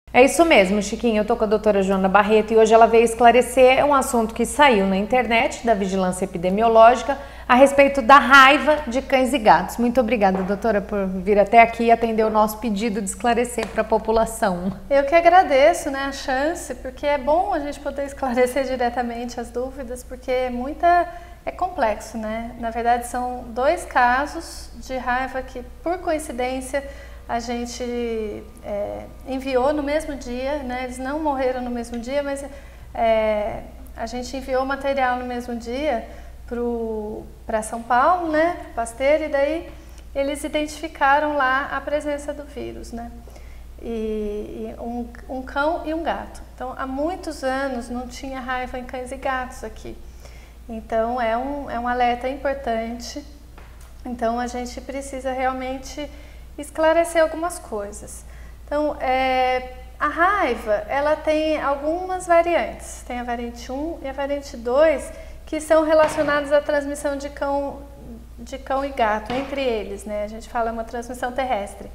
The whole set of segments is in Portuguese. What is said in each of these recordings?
É isso mesmo, Chiquinho. Eu tô com a doutora Joana Barreto e hoje ela veio esclarecer um assunto que saiu na internet da Vigilância Epidemiológica a respeito da raiva de cães e gatos. Muito obrigada, doutora, por vir até aqui e atender o nosso pedido de esclarecer para a população. Eu que agradeço, né, a chance, porque é bom a gente poder esclarecer diretamente as dúvidas, porque é complexo, né? Na verdade, são 2 casos de raiva que, por coincidência, a gente enviou no mesmo dia, né? Eles não morreram no mesmo dia, mas a gente enviou material no mesmo dia para São Paulo, né? Pro Pasteur, e daí eles identificaram lá a presença do vírus, né? E um cão e um gato. Então, há muitos anos não tinha raiva em cães e gatos aqui. Então, é um alerta importante. Então, a gente precisa realmente esclarecer algumas coisas. Então, a raiva, ela tem algumas variantes. Tem a variante 1 e a variante 2, que são relacionadas à transmissão de cão e gato, entre eles, né? A gente fala uma transmissão terrestre.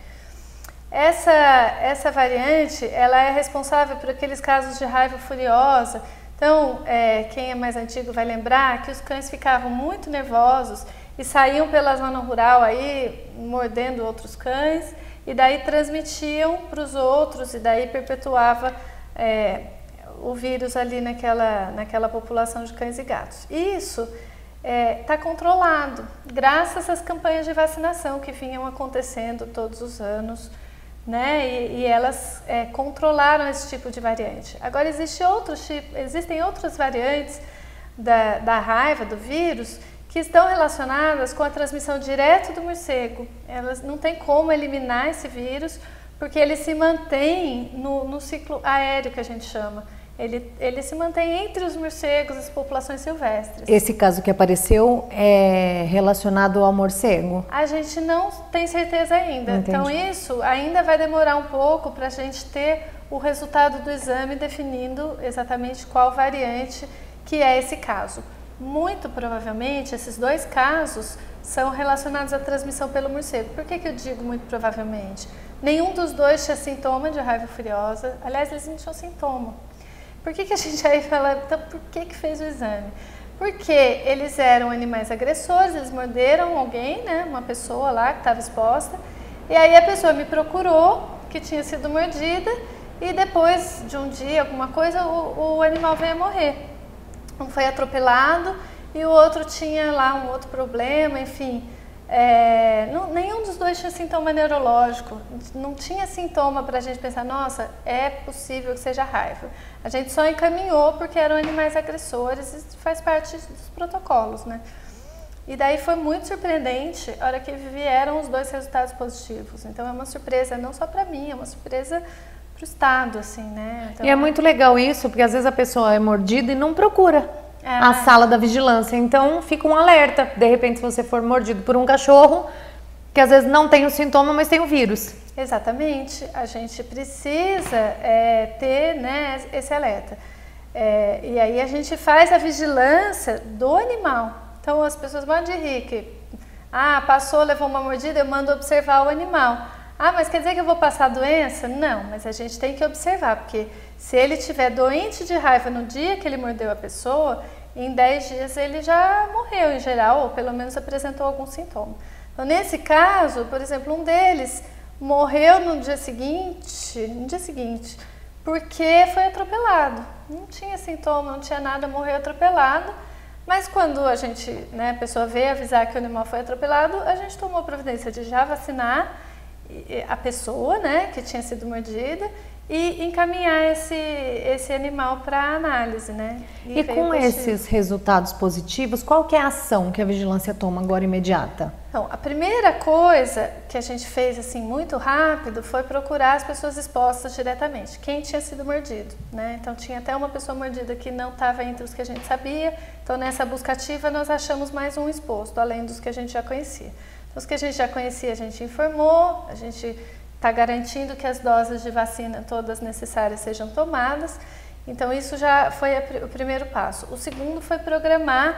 Essa variante, ela é responsável por aqueles casos de raiva furiosa. Então, quem é mais antigo vai lembrar que os cães ficavam muito nervosos e saíam pela zona rural aí, mordendo outros cães, e daí transmitiam para os outros, e daí perpetuava o vírus ali naquela população de cães e gatos. Isso está controlado, graças às campanhas de vacinação que vinham acontecendo todos os anos, né? E elas controlaram esse tipo de variante. Agora, existem outras variantes da raiva, do vírus, que estão relacionadas com a transmissão direta do morcego. Elas não tem como eliminar esse vírus, porque ele se mantém no ciclo aéreo, que a gente chama. Ele se mantém entre os morcegos, as populações silvestres. Esse caso que apareceu é relacionado ao morcego? A gente não tem certeza ainda. Entendi. Então, isso ainda vai demorar um pouco para a gente ter o resultado do exame definindo exatamente qual variante que é esse caso. Muito provavelmente, esses 2 casos são relacionados à transmissão pelo morcego. Por que eu digo muito provavelmente? Nenhum dos 2 tinha sintoma de raiva furiosa. Aliás, eles não tinham sintoma. Por que a gente aí fala, então, por que fez o exame? Porque eles eram animais agressores, eles morderam alguém, né, uma pessoa lá que estava exposta, e aí a pessoa me procurou que tinha sido mordida, e depois de um dia, alguma coisa, o animal veio a morrer. Um foi atropelado e o outro tinha lá um outro problema, enfim. Nenhum dos 2 tinha sintoma neurológico, não tinha sintoma para a gente pensar, nossa, é possível que seja raiva. A gente só encaminhou porque eram animais agressores e faz parte dos protocolos, né? E daí foi muito surpreendente a hora que vieram os 2 resultados positivos. Então é uma surpresa não só para mim, é uma surpresa para o Estado, assim, né? Então, e é muito legal isso, porque às vezes a pessoa é mordida e não procura a sala da vigilância. Então fica um alerta, de repente, se você for mordido por um cachorro, que às vezes não tem o sintoma, mas tem o vírus. Exatamente, a gente precisa ter, né, esse alerta. E aí a gente faz a vigilância do animal. Então as pessoas podem rir que, passou, levou uma mordida, eu mando observar o animal. Mas quer dizer que eu vou passar a doença? Não, mas a gente tem que observar, porque se ele estiver doente de raiva no dia que ele mordeu a pessoa, em 10 dias ele já morreu em geral, ou pelo menos apresentou algum sintoma. Então, nesse caso, por exemplo, um deles morreu no dia seguinte, porque foi atropelado. Não tinha sintoma, não tinha nada, morreu atropelado. Mas quando a gente, né, a pessoa veio avisar que o animal foi atropelado, a gente tomou a providência de já vacinar a pessoa, né, que tinha sido mordida, e encaminhar esse animal para análise, né? E com esses resultados positivos, qual que é a ação que a vigilância toma agora imediata? Então, a primeira coisa que a gente fez assim muito rápido foi procurar as pessoas expostas diretamente, quem tinha sido mordido, né? Então tinha até uma pessoa mordida que não estava entre os que a gente sabia, então nessa busca ativa nós achamos mais um exposto, além dos que a gente já conhecia. Então, os que a gente já conhecia a gente informou, a gente está garantindo que as doses de vacina todas necessárias sejam tomadas. Então, isso já foi o primeiro passo. O segundo foi programar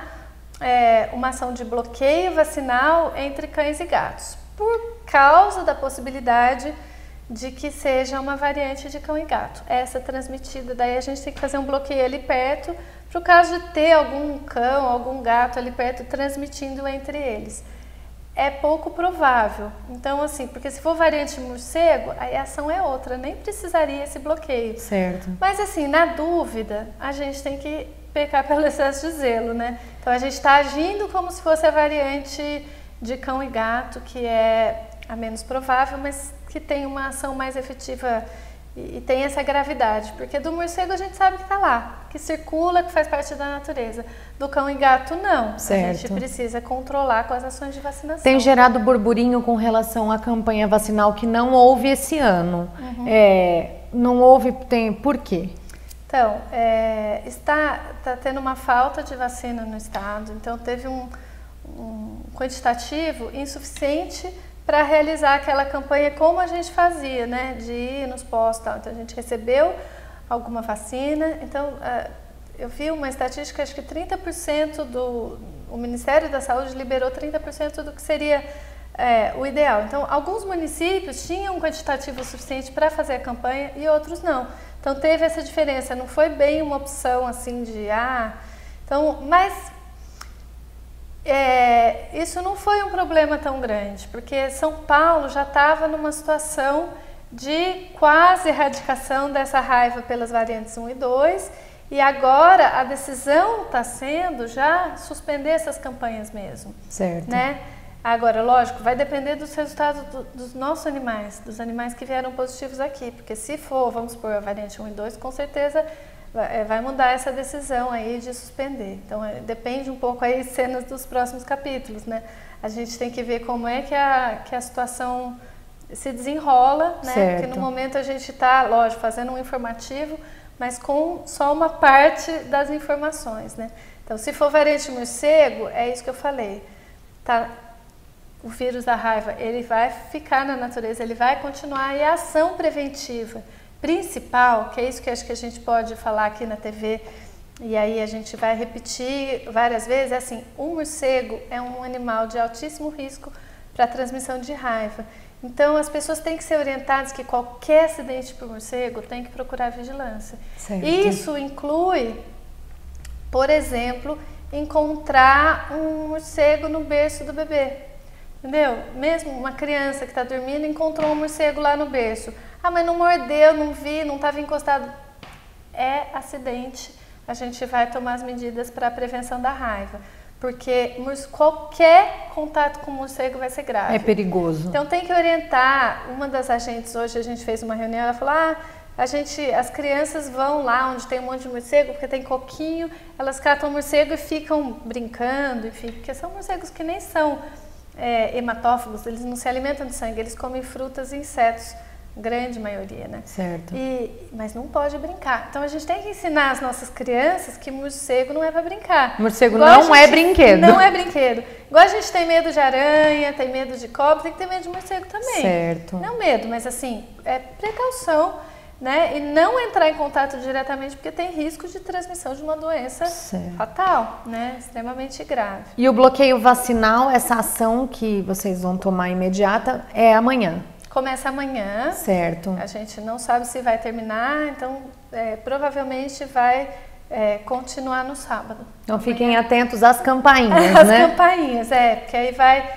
uma ação de bloqueio vacinal entre cães e gatos, por causa da possibilidade de que seja uma variante de cão e gato. Essa transmitida, daí a gente tem que fazer um bloqueio ali perto, para o caso de ter algum cão, algum gato ali perto transmitindo entre eles. É pouco provável. Então, assim, porque se for variante morcego, aí a ação é outra, nem precisaria esse bloqueio. Certo. Mas, assim, na dúvida, a gente tem que pecar pelo excesso de zelo, né? Então, a gente está agindo como se fosse a variante de cão e gato, que é a menos provável, mas que tem uma ação mais efetiva e tem essa gravidade. Porque do morcego a gente sabe que está lá, que circula, que faz parte da natureza. Do cão e gato, não. Certo. A gente precisa controlar com as ações de vacinação. Tem gerado burburinho com relação à campanha vacinal que não houve esse ano. Não houve, por quê? Então, está tendo uma falta de vacina no estado, então teve um quantitativo insuficiente para realizar aquela campanha como a gente fazia, né, de ir nos postos e tal. Então a gente recebeu alguma vacina, então eu vi uma estatística, acho que 30% o Ministério da Saúde liberou 30% do que seria o ideal. Então alguns municípios tinham um quantitativo suficiente para fazer a campanha e outros não. Então teve essa diferença, não foi bem uma opção assim de então, mas isso não foi um problema tão grande, porque São Paulo já estava numa situação de quase erradicação dessa raiva pelas variantes 1 e 2, e agora a decisão está sendo já suspender essas campanhas mesmo. Certo. Né? Agora, lógico, vai depender dos resultados dos nossos animais, dos animais que vieram positivos aqui, porque se for, vamos supor, a variante 1 e 2, com certeza vai mudar essa decisão aí de suspender. Então, depende um pouco aí cenas dos próximos capítulos, né? A gente tem que ver como é que a situação se desenrola, né? Certo. Porque no momento a gente está, lógico, fazendo um informativo, mas com só uma parte das informações, né? Então, se for variante morcego, é isso que eu falei. O vírus da raiva, ele vai ficar na natureza, ele vai continuar, e a ação preventiva principal, que é isso que acho que a gente pode falar aqui na TV, e aí a gente vai repetir várias vezes, é assim, o morcego é um animal de altíssimo risco para a transmissão de raiva. Então, as pessoas têm que ser orientadas que qualquer acidente por morcego tem que procurar vigilância. Certo. Isso inclui, por exemplo, encontrar um morcego no berço do bebê. Entendeu? Mesmo uma criança que está dormindo encontrou um morcego lá no berço. Mas não mordeu, não vi, não estava encostado. É acidente. A gente vai tomar as medidas para a prevenção da raiva. Porque qualquer contato com o morcego vai ser grave. É perigoso. Então tem que orientar. Uma das agentes, hoje a gente fez uma reunião, ela falou, as crianças vão lá onde tem um monte de morcego, porque tem coquinho, elas catam o morcego e ficam brincando, enfim, porque são morcegos que nem são hematófagos, eles não se alimentam de sangue, eles comem frutas e insetos, grande maioria, né? Certo. Mas não pode brincar. Então a gente tem que ensinar as nossas crianças que morcego não é para brincar. Morcego não é brinquedo. Não é brinquedo. Igual a gente tem medo de aranha, tem medo de cobra, tem que ter medo de morcego também. Certo. Não medo, mas assim, é precaução, né? E não entrar em contato diretamente, porque tem risco de transmissão de uma doença fatal, né? Extremamente grave. E o bloqueio vacinal, essa ação que vocês vão tomar imediata, é amanhã? Começa amanhã. Certo. A gente não sabe se vai terminar, então provavelmente vai continuar no sábado. Então fiquem atentos às campainhas, né? As campainhas, porque aí vai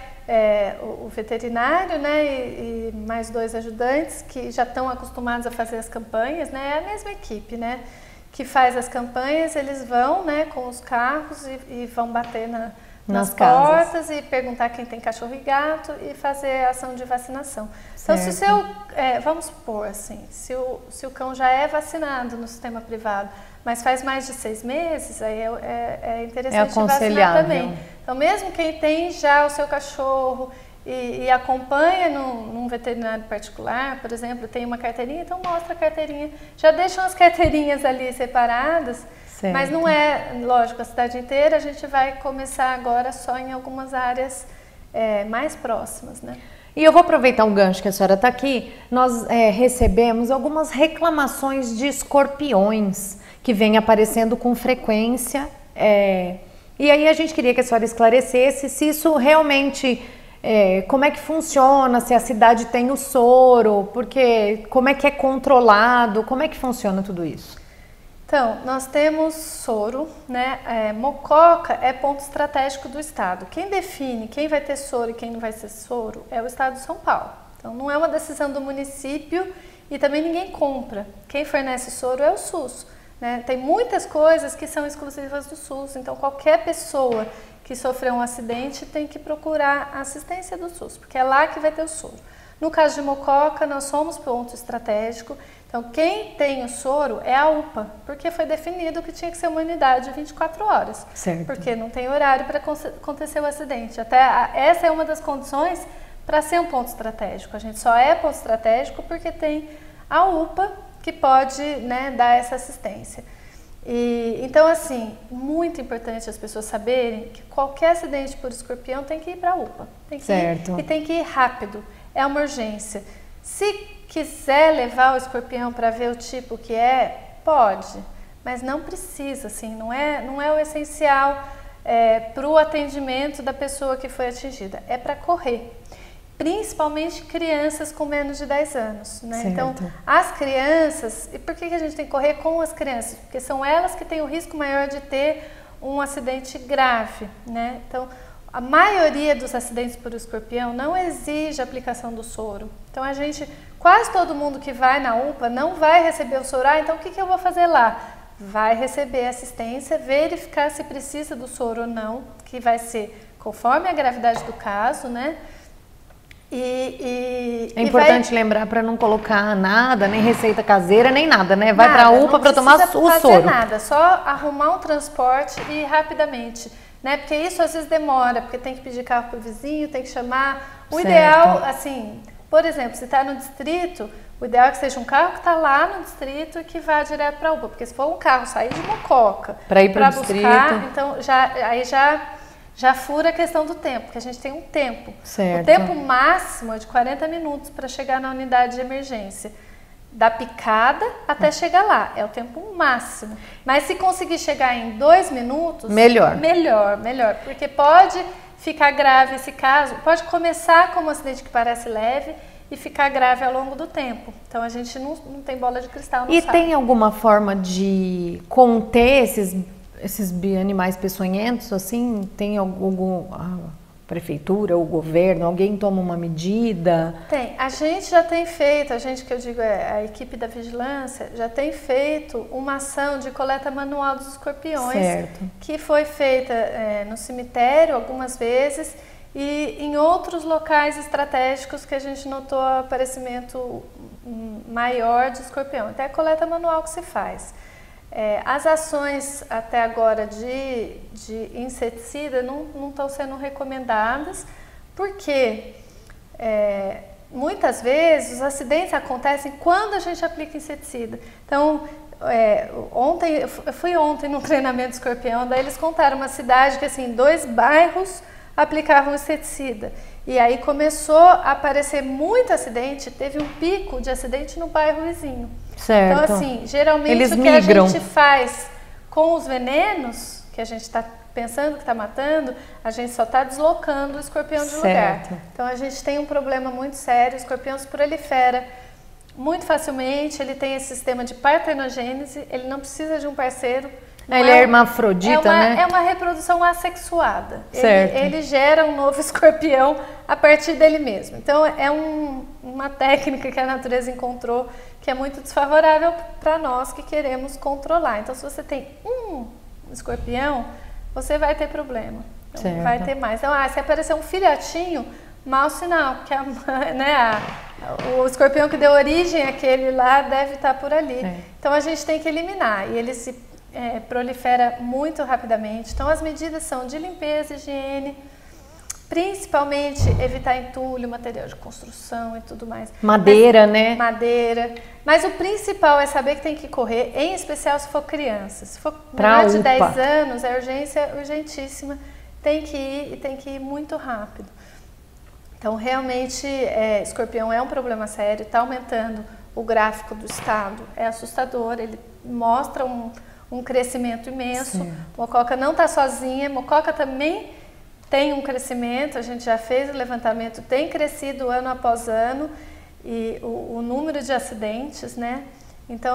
o veterinário, né, e mais 2 ajudantes que já estão acostumados a fazer as campanhas, né? É a mesma equipe, né, que faz as campanhas, eles vão, né, com os carros e vão bater nas portas e perguntar quem tem cachorro e gato e fazer a ação de vacinação. Então, se o seu, vamos supor assim, se o cão já é vacinado no sistema privado, mas faz mais de 6 meses, aí é interessante vacinar também. Então, mesmo quem tem já o seu cachorro e acompanha num veterinário particular, por exemplo, tem uma carteirinha, então mostra a carteirinha. Já deixam as carteirinhas ali separadas. Certo. Mas não é, lógico, a cidade inteira, a gente vai começar agora só em algumas áreas mais próximas, né? E eu vou aproveitar um gancho que a senhora está aqui, nós recebemos algumas reclamações de escorpiões que vêm aparecendo com frequência, e aí a gente queria que a senhora esclarecesse se isso realmente como é que funciona, se a cidade tem o soro, porque como é que é controlado, como é que funciona tudo isso? Então, nós temos soro, né? Mococa é ponto estratégico do estado. Quem define quem vai ter soro e quem não vai ter soro é o estado de São Paulo. Então, não é uma decisão do município e também ninguém compra. Quem fornece soro é o SUS, né? Tem muitas coisas que são exclusivas do SUS, então qualquer pessoa que sofreu um acidente tem que procurar a assistência do SUS, porque é lá que vai ter o soro. No caso de Mococa, nós somos ponto estratégico, então quem tem o soro é a UPA, porque foi definido que tinha que ser uma unidade de 24 horas, certo. Porque não tem horário para acontecer o acidente. Até essa é uma das condições para ser um ponto estratégico. A gente só é ponto estratégico porque tem a UPA que pode, né, dar essa assistência. Então, assim, muito importante as pessoas saberem que qualquer acidente por escorpião tem que ir para a UPA. Tem que ir, e tem que ir rápido. É uma urgência. Se quiser levar o escorpião para ver o tipo que é, pode, mas não precisa, assim, não é o essencial para o atendimento da pessoa que foi atingida. É para correr. Principalmente crianças com menos de 10 anos, né? Então, as crianças, e por que a gente tem que correr com as crianças? Porque são elas que têm o risco maior de ter um acidente grave, né? Então, a maioria dos acidentes por escorpião não exige a aplicação do soro. Então, quase todo mundo que vai na UPA não vai receber o soro. Então o que eu vou fazer lá? Vai receber assistência, verificar se precisa do soro ou não, que vai ser conforme a gravidade do caso, né? É importante lembrar para não colocar nada, nem receita caseira, nem nada, né? Vai para a UPA para tomar o soro. Não precisa fazer nada, só arrumar um transporte e ir rapidamente, né? Porque isso às vezes demora, porque tem que pedir carro para o vizinho, tem que chamar. O ideal, assim, por exemplo, se está no distrito, o ideal é que seja um carro que está lá no distrito e que vá direto para a UPA, porque se for um carro sair de Mococa para ir para o distrito, então já fura a questão do tempo, porque a gente tem um tempo. Certo. O tempo máximo é de 40 minutos para chegar na unidade de emergência. Da picada até chegar lá, é o tempo máximo. Mas se conseguir chegar em 2 minutos, melhor, porque pode ficar grave esse caso, pode começar como um acidente que parece leve e ficar grave ao longo do tempo. Então a gente não tem bola de cristal, não sabe. E tem alguma forma de conter esses animais peçonhentos, assim? Tem a prefeitura, o governo, alguém toma uma medida? Tem. A gente já tem feito, que eu digo a equipe da vigilância, já tem feito uma ação de coleta manual dos escorpiões, certo, que foi feita no cemitério algumas vezes e em outros locais estratégicos que a gente notou aparecimento maior de escorpião. Então é coleta manual que se faz. As ações até agora de inseticida não estão sendo recomendadas, porque muitas vezes os acidentes acontecem quando a gente aplica inseticida. Então, eu fui ontem num treinamento de escorpião, daí eles contaram uma cidade que assim, 2 bairros aplicavam inseticida. E aí começou a aparecer muito acidente, teve um pico de acidente no bairro vizinho. Certo. Então, assim, geralmente eles o que migram. A gente faz com os venenos, que a gente está pensando que está matando, a gente só está deslocando o escorpião de lugar. Então, a gente tem um problema muito sério, o escorpião se prolifera muito facilmente, ele tem esse sistema de partenogênese, ele não precisa de um parceiro. Ele é hermafrodita, né? É uma reprodução assexuada. Certo. Ele gera um novo escorpião a partir dele mesmo. Então, é uma técnica que a natureza encontrou que é muito desfavorável para nós que queremos controlar. Então, se você tem um escorpião, você vai ter problema. Então, vai ter mais. Então, se aparecer um filhotinho, mau sinal, porque o escorpião que deu origem àquele lá deve estar por ali. Então, a gente tem que eliminar. E ele se prolifera muito rapidamente. Então, as medidas são de limpeza, higiene, principalmente evitar entulho, material de construção e tudo mais. Madeira, né? Madeira. Mas o principal é saber que tem que correr, em especial se for criança. Se for menor de 10 anos, a urgência é urgentíssima. Tem que ir e tem que ir muito rápido. Então, realmente, escorpião é um problema sério, está aumentando o gráfico do estado. É assustador, ele mostra um crescimento imenso. Mococa não está sozinha, Mococa também tem um crescimento, a gente já fez o levantamento, tem crescido ano após ano, e o número de acidentes, né? Então,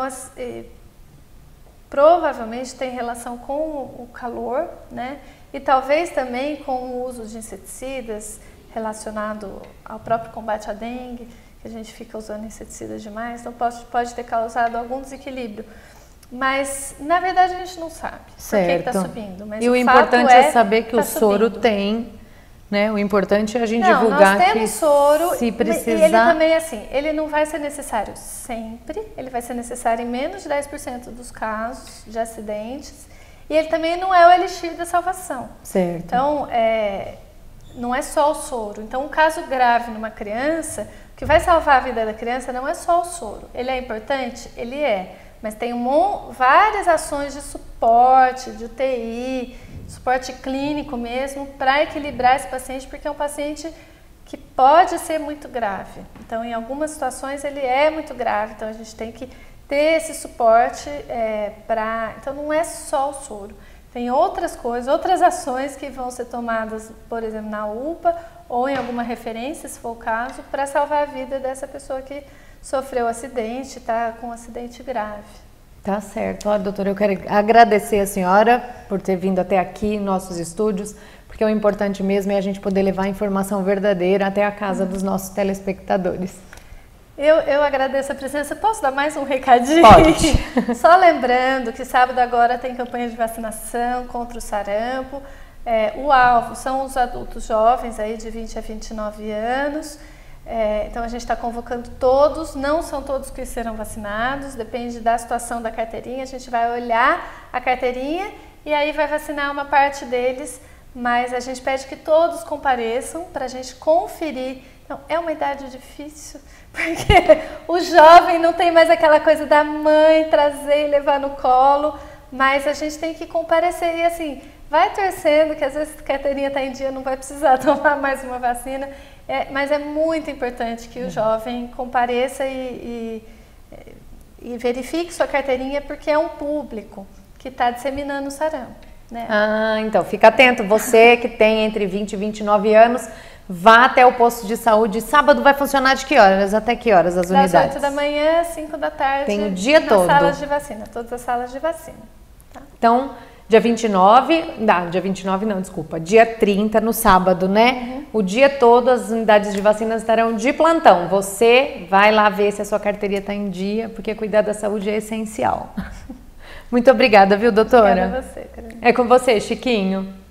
provavelmente tem relação com o calor, né? E talvez também com o uso de inseticidas relacionado ao próprio combate à dengue, que a gente fica usando inseticidas demais, então pode ter causado algum desequilíbrio. Mas, na verdade, a gente não sabe por que está subindo. Mas e o importante é saber que o soro tem, né? O importante é a gente divulgar nós temos soro, se precisar... E ele também, assim, ele não vai ser necessário sempre, ele vai ser necessário em menos de 10% dos casos de acidentes, e ele também não é o elixir da salvação. Certo. Então, não é só o soro. Então, um caso grave numa criança, o que vai salvar a vida da criança não é só o soro. Ele é importante? Ele é. Mas tem várias ações de suporte, de UTI, suporte clínico mesmo, para equilibrar esse paciente, porque é um paciente que pode ser muito grave. Então, em algumas situações, ele é muito grave, então a gente tem que ter esse suporte Então, não é só o soro. Tem outras coisas, outras ações que vão ser tomadas, por exemplo, na UPA ou em alguma referência, se for o caso, para salvar a vida dessa pessoa que sofreu acidente, está com um acidente grave. Tá certo. Olha, doutora, eu quero agradecer a senhora por ter vindo até aqui, nossos estúdios, porque o importante mesmo é a gente poder levar a informação verdadeira até a casa dos nossos telespectadores. Eu agradeço a presença. Posso dar mais um recadinho? Pode. Só lembrando que sábado agora tem campanha de vacinação contra o sarampo. O alvo são os adultos jovens aí de 20 a 29 anos. Então a gente está convocando todos, não são todos que serão vacinados, depende da situação da carteirinha, a gente vai olhar a carteirinha e aí vai vacinar uma parte deles, mas a gente pede que todos compareçam para a gente conferir. Então, é uma idade difícil, porque o jovem não tem mais aquela coisa da mãe trazer e levar no colo, mas a gente tem que comparecer e assim, vai torcendo que às vezes a carteirinha está em dia, não vai precisar tomar mais uma vacina. Mas é muito importante que o jovem compareça e verifique sua carteirinha, porque é um público que está disseminando o sarampo, né? Então fica atento, você que tem entre 20 e 29 anos, vá até o posto de saúde. Sábado vai funcionar de que horas? Até que horas as unidades? Das 8 da manhã às 5 da tarde. Tem o dia todo. Nas salas de vacina, todas as salas de vacina. Tá? Então, dia 29, dia 29 não, desculpa, dia 30 no sábado, né? O dia todo as unidades de vacina estarão de plantão. Você vai lá ver se a sua carteirinha está em dia, porque cuidar da saúde é essencial. Muito obrigada, viu, doutora? Obrigada a você, Carolina. É com você, Chiquinho.